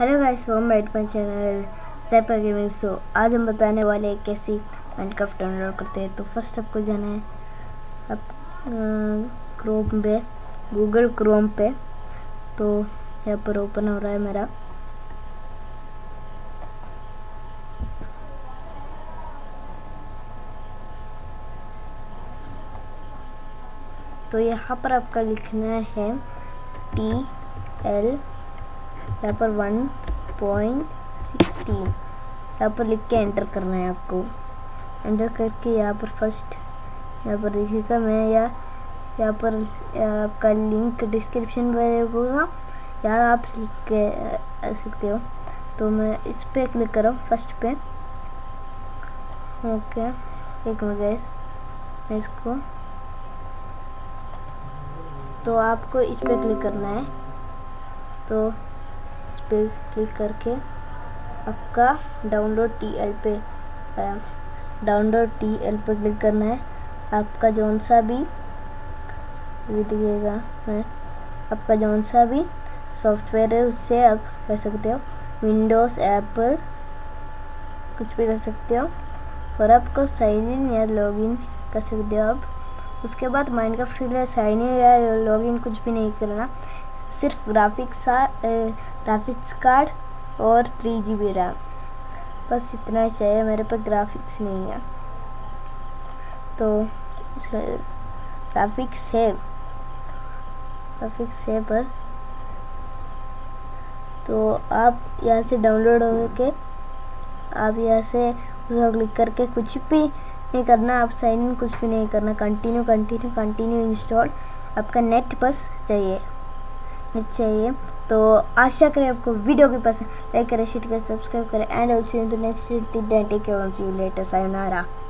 Hello guys, welcome back to my channel Zapper gaming. So आज हम बताने वाले हैं कैसे माइनक्राफ्ट डाउनलोड करते हैं। तो फर्स्ट आपको जाना है क्रोम पे, गूगल क्रोम पे। तो यहाँ पर ओपन हो रहा है मेरा। तो यहाँ पर आपका लिखना है TL, यहाँ पर 1.16 यहाँ पर लिख के एंटर करना है आपको। एंटर करके यहाँ पर फर्स्ट यहाँ पर देखिएगा, मैं यहाँ पर आपका लिंक डिस्क्रिप्शन में होगा, यहाँ आप लिख के आ सकते हो। तो मैं इस पे क्लिक कर रहा हूँ, फर्स्ट पे। ओके, एक मिनट गाइस, मैं इसको, तो आपको इस पे क्लिक करना है। तो इस पे क्लिक करके आपका डाउनलोड TL पे क्लिक करना है। आपका जौन सा भी दिखेगा, आपका जौन सा भी सॉफ्टवेयर है उससे आप कर सकते हो। विंडोज़, एप्पल, कुछ भी कर सकते हो। और आपको साइन इन या लॉगिन कर सकते हो आप। उसके बाद माइनक्राफ्ट के लिए साइन इन या लॉगिन कुछ भी नहीं करना, सिर्फ ग्राफिक्स कार्ड और 3GB रैम, बस इतना ही चाहिए। मेरे पास ग्राफिक्स नहीं है, तो ग्राफिक्स है पर। तो आप यहाँ से डाउनलोड हो के आप यहाँ से उसको क्लिक करके कुछ भी नहीं करना, आप साइन इन कुछ भी नहीं करना, कंटिन्यू इंस्टॉल। आपका नेट बस चाहिए। तो आशा करें आपको वीडियो की पसंद, लाइक करें, शेयर करें, सब्सक्राइब करें and also in the next video. Take care, see you later, sayonara.